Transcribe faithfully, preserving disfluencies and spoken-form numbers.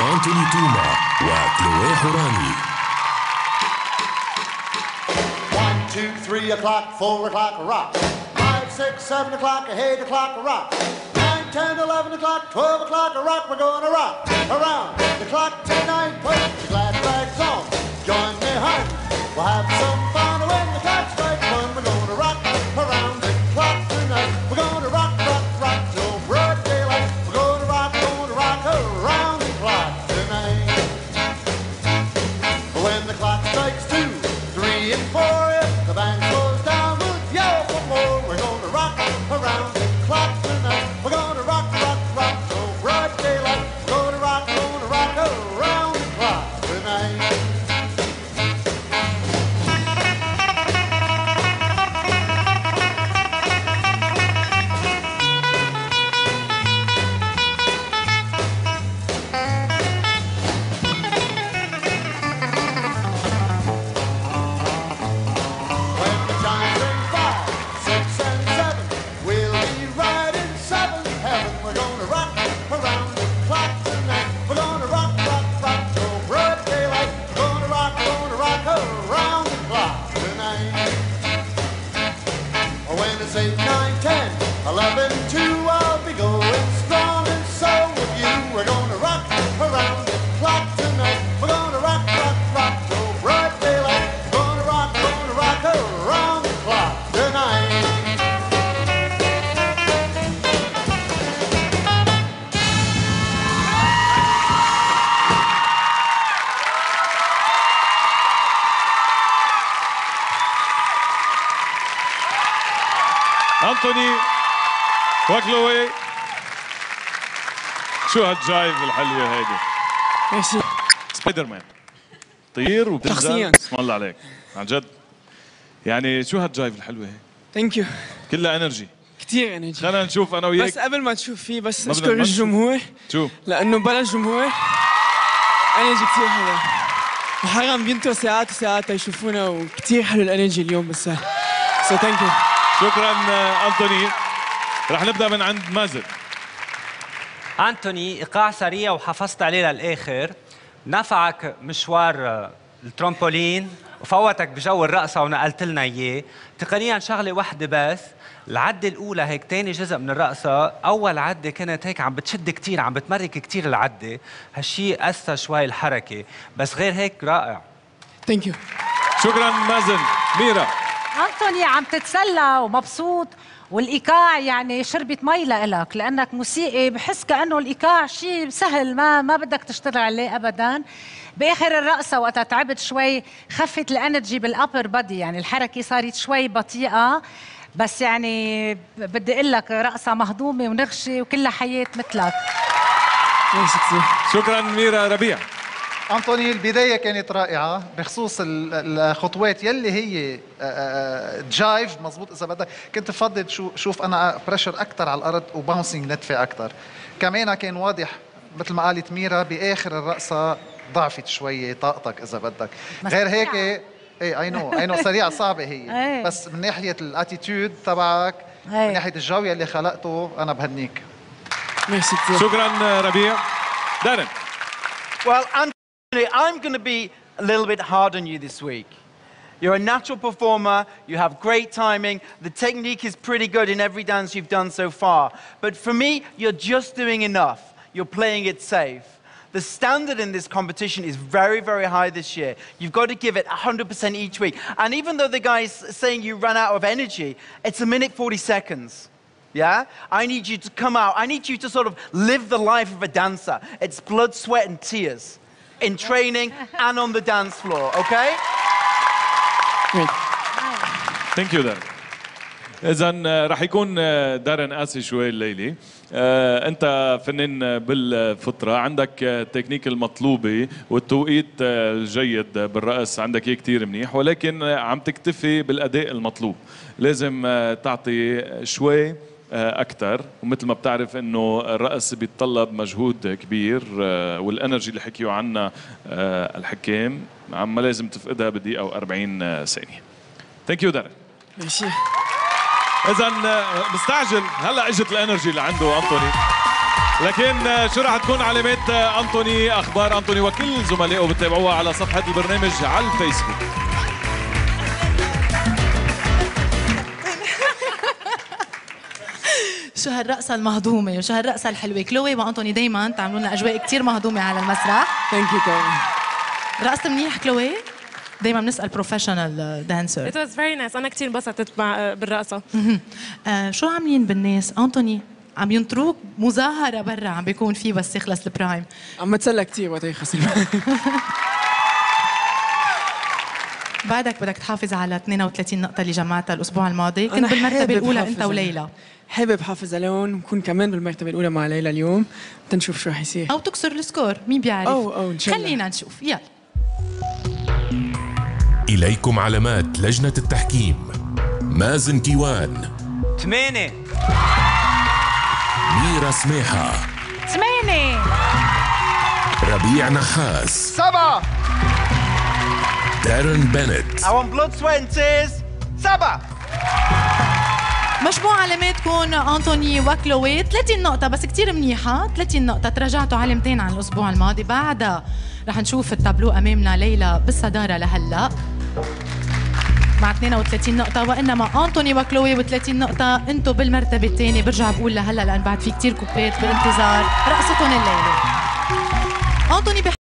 أنتوني توما وكلوي حوراني. one, two, three o'clock, four o'clock, rock. five, six, seven o'clock, eight o'clock, rock. nine, ten, eleven o'clock, twelve o'clock, rock. We're going to rock around the clock tonight. Put your glad rags on. Join me, honey. We'll have some fun when the clock strikes one. We're going to rock around the clock tonight. We're going to rock, rock, rock till broad daylight. We're going to rock, going to rock around the clock tonight. When the clock strikes two, three, and four, if the band goes down, we'll yell for more. We're going to rock around the clock tonight. We're going to rock, rock, rock till broad daylight. We're going to rock, going to rock around the clock tonight. eleven, two, I'll be going strong, and so with you. We're gonna rock around the clock tonight. We're gonna rock, rock, rock till bright daylight. We're gonna rock, gonna rock around the clock tonight. أنتوني وكلوي، شو هالجايف الحلوة هيدي؟ ميرسي. سبايدر مان طير وبتنزل. شخصياً. اسم الله عليك عن جد. يعني شو هالجايف الحلوة هي؟ ثانك يو. كلها انرجي. كثير انرجي. خلينا نشوف انا وياك. بس قبل ما تشوف فيه بس ما اشكر بدنا- ما الجمهور. شو؟ لانه بلا الجمهور انرجي كثير حلوه. وحرام بينطروا ساعات وساعات يشوفونا، وكثير حلو الانرجي اليوم بالسهل. سو ثانك يو. شكرا أنتوني. رح نبدأ من عند مازن. أنتوني، إيقاع سريع وحافظت عليه للآخر. نفعك مشوار الترامبولين وفوتك بجو الرقصة ونقلت لنا إياه. تقنياً شغلة واحدة بس، العدة الأولى هيك تاني جزء من الرقصة، أول عدة كانت هيك عم بتشد كتير، عم بتمرك كتير العدة، هالشي قسى شوي الحركة، بس غير هيك رائع. ثانك يو. شكرا مازن. ميرا. أنتوني عم تتسلى ومبسوط، والإيقاع يعني شربة مي لإلك، لأنك موسيقي بحس كأنه الإيقاع شيء سهل، ما ما بدك تشتغل عليه أبداً. بآخر الرقصة وقتها تعبت شوي، خفت الانرجي بالأبر بادي، يعني الحركة صارت شوي بطيئة، بس يعني بدي أقول لك رقصة مهضومة ونغشة وكلها حياة مثلك. ميرسي كثير. شكرا ميرا. ربيع. أنتوني، البداية كانت رائعة بخصوص الخطوات يلي هي جايف مزبوط. إذا بدك كنت بفضل شوف أنا بريشر أكثر على الأرض وباونسينج ندفع أكثر. كمان كان واضح مثل ما قالت ميرا بآخر الرقصة ضعفت شوية طاقتك إذا بدك. غير هيك ايه اي نو اي نو سريعة صعبة هي. بس من ناحية الاتيتيود تبعك، من ناحية الجو يلي خلقته، أنا بهنيك. ميرسي كثير. شكرا ربيع. دارن. Well, Anthony, I'm going to be a little bit hard on you this week. You're a natural performer, you have great timing, the technique is pretty good in every dance you've done so far. But for me, you're just doing enough. You're playing it safe. The standard in this competition is very, very high this year. You've got to give it one hundred percent each week. And even though the guy's saying you ran out of energy, it's a minute forty seconds. Yeah? I need you to come out. I need you to sort of live the life of a dancer. It's blood, sweat, and tears in training and on the dance floor, okay? ثانك يو دارن. إذا رح يكون دارن قاسي شوي الليلة. أنت فنان بالفطرة، عندك التكنيك المطلوبة والتوقيت الجيد بالرقص عندك إيه كتير منيح، ولكن عم تكتفي بالأداء المطلوب. لازم تعطي شوي أكثر، ومثل ما بتعرف إنه الرقص بيتطلب مجهود كبير، والانرجي اللي حكيوا عنها الحكام عم لازم تفقدها بدقيقة وأربعين ثانية. ثانك يو دارن. ماشي. إذا مستعجل هلا اجت الانرجي اللي عنده أنتوني. لكن شو راح تكون علامات أنطوني؟ أخبار أنطوني وكل زملائه بتتابعوها على صفحة البرنامج على الفيسبوك. شو هالرقصة المهضومة وشو هالرقصة الحلوة. كلوي وأنطوني دايما تعملوا لنا أجواء كتير مهضومة على المسرح. ثانك يو كوي. رقصت منيح كلوي؟ دايما بنسأل بروفيشنال دانسر. It was very nice. أنا كتير انبسطت بالرقصة. آه شو عاملين بالناس؟ أنطوني عم ينطروك مظاهرة برا عم بيكون في بس يخلص البرايم. عم بتسلى كتير وقت يخلص البرايم. بعدك بدك تحافظ على اثنين وثلاثين نقطة اللي جمعتها الأسبوع الماضي. كنت بالمرتبة الأولى أنت وليلى. حابب حافظ عليهم ونكون كمان بالمرتبة الأولى مع ليلى اليوم. تنشوف شو رح يصير. أو تكسر السكور، مين بيعرف؟ أو أو إن شاء الله. خلينا نشوف، يلا. إليكم علامات لجنة التحكيم. مازن كيوان. ثمانية. ميرا سميحة. ثمانية. ربيع نحاس. سبعة. دارن بنت. I want blood, sweat and tears. سبعة. مجموع علاماتكم أنطوني وكلوي ثلاثين نقطة بس كتير منيحة. ثلاثين نقطة تراجعتوا علامتين عن الأسبوع الماضي. بعدها رح نشوف التابلو أمامنا ليلى بالصدارة لهلأ مع اثنين وثلاثين نقطة، وإنما أنطوني وكلوي و30 نقطة. أنتوا بالمرتبة الثانية. برجع بقول لهلأ لأن بعد في كتير كوبات بانتظار رقصتهم الليلة. أنطوني